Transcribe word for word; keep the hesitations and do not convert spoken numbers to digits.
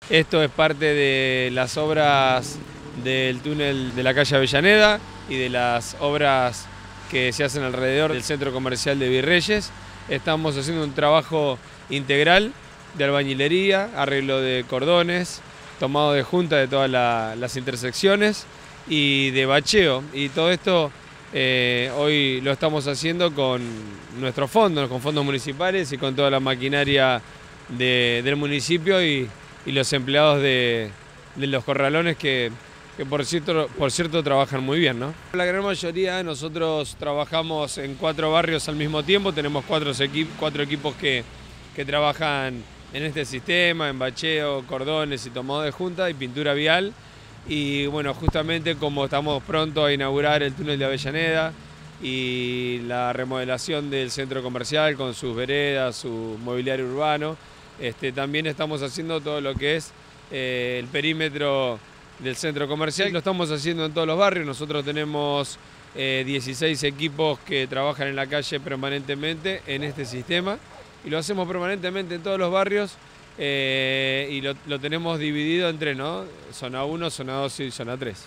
Esto es parte de las obras del túnel de la calle Avellaneda y de las obras que se hacen alrededor del centro comercial de Virreyes. Estamos haciendo un trabajo integral de albañilería, arreglo de cordones, tomado de junta de todas la, las intersecciones y de bacheo. Y todo esto eh, hoy lo estamos haciendo con nuestros fondos, con fondos municipales y con toda la maquinaria de, del municipio y, y los empleados de, de los corralones que, que por cierto, por cierto trabajan muy bien, ¿no? La gran mayoría nosotros trabajamos en cuatro barrios al mismo tiempo, tenemos cuatro, equip cuatro equipos que, que trabajan en este sistema, en bacheo, cordones y tomado de junta y pintura vial. Y bueno, justamente como estamos pronto a inaugurar el túnel de Avellaneda y la remodelación del centro comercial con sus veredas, su mobiliario urbano, este, también estamos haciendo todo lo que es eh, el perímetro del centro comercial. Lo estamos haciendo en todos los barrios. Nosotros tenemos eh, dieciséis equipos que trabajan en la calle permanentemente en este sistema y lo hacemos permanentemente en todos los barrios. Eh, y lo, lo tenemos dividido entre, ¿no? Zona uno, zona dos y zona tres.